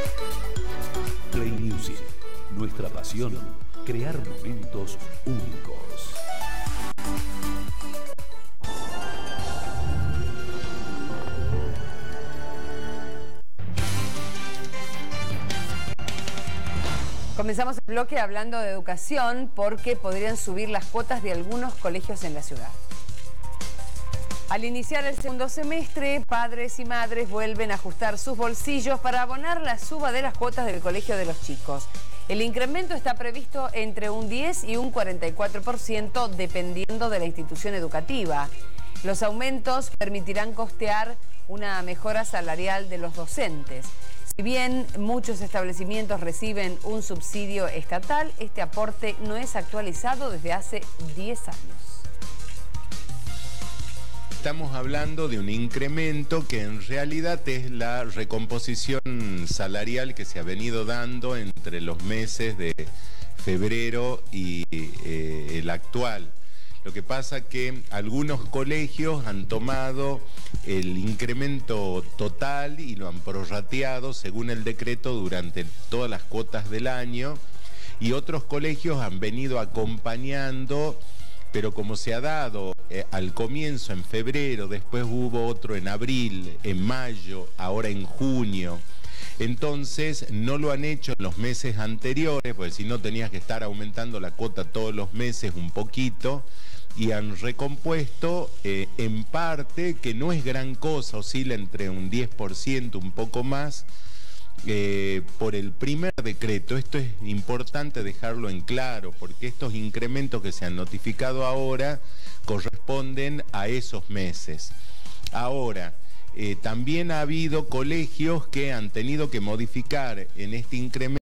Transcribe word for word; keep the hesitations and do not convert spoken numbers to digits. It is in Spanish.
Play Music, nuestra pasión, crear momentos únicos. Comenzamos el bloque hablando de educación porque podrían subir las cuotas de algunos colegios en la ciudad. Al iniciar el segundo semestre, padres y madres vuelven a ajustar sus bolsillos para abonar la suba de las cuotas del colegio de los chicos. El incremento está previsto entre un diez y un cuarenta y cuatro por ciento dependiendo de la institución educativa. Los aumentos permitirán costear una mejora salarial de los docentes. Si bien muchos establecimientos reciben un subsidio estatal, este aporte no es actualizado desde hace diez años. Estamos hablando de un incremento que en realidad es la recomposición salarial que se ha venido dando entre los meses de febrero y eh, el actual. Lo que pasa que algunos colegios han tomado el incremento total y lo han prorrateado según el decreto durante todas las cuotas del año, y otros colegios han venido acompañando, pero como se ha dado eh, al comienzo en febrero, después hubo otro en abril, en mayo, ahora en junio. Entonces no lo han hecho en los meses anteriores, porque si no tenías que estar aumentando la cuota todos los meses un poquito, y han recompuesto eh, en parte, que no es gran cosa, oscila entre un diez por ciento, un poco más, eh, por el primer decreto. Esto es importante dejarlo en claro, porque estos incrementos que se han notificado ahora corresponden a esos meses. Ahora, eh, también ha habido colegios que han tenido que modificar en este incremento